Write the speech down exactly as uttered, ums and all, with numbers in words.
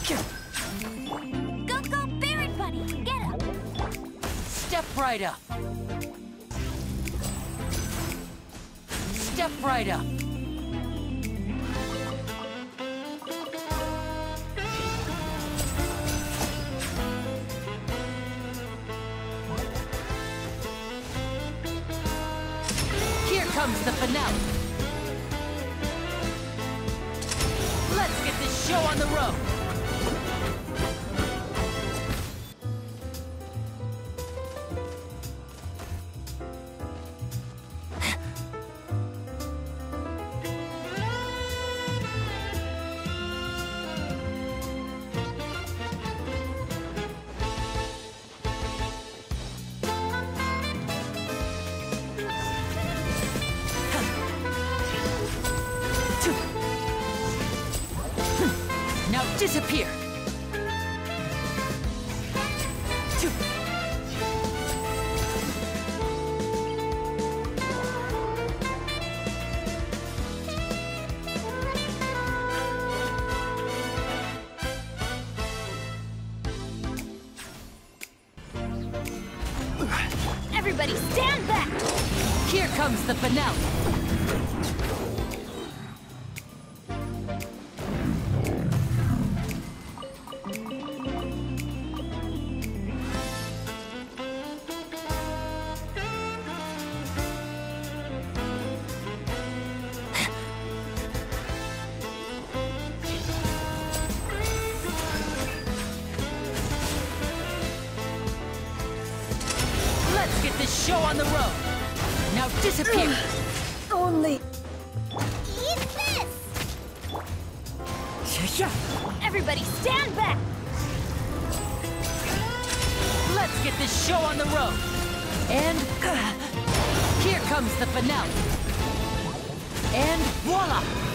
Go, go, Barret Bunny! Get up! Step right up. Step right up. Here comes the finale. Let's get this show on the road. Now disappear! Everybody stand back! Here comes the finale! Let's get this show on the road! Now disappear! Only... Eat this! Everybody stand back! Let's get this show on the road! And... here comes the finale! And voila!